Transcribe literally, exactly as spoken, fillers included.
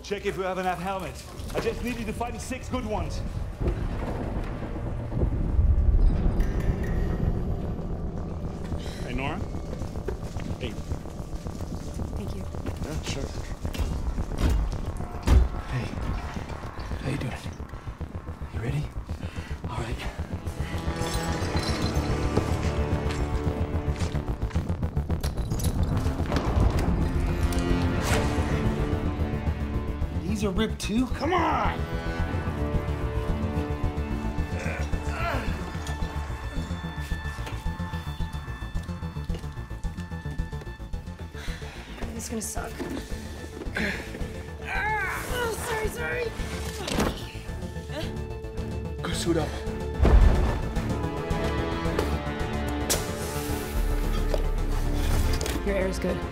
Check if we have enough helmets. I just need you to find six good ones. Hey, Nora? Hey. Thank you. Yeah, sure. Hey. How you doing? You ready? All right. These are ripped too? Come on! This is gonna suck. Oh, sorry, sorry. Go suit up. Your air is good.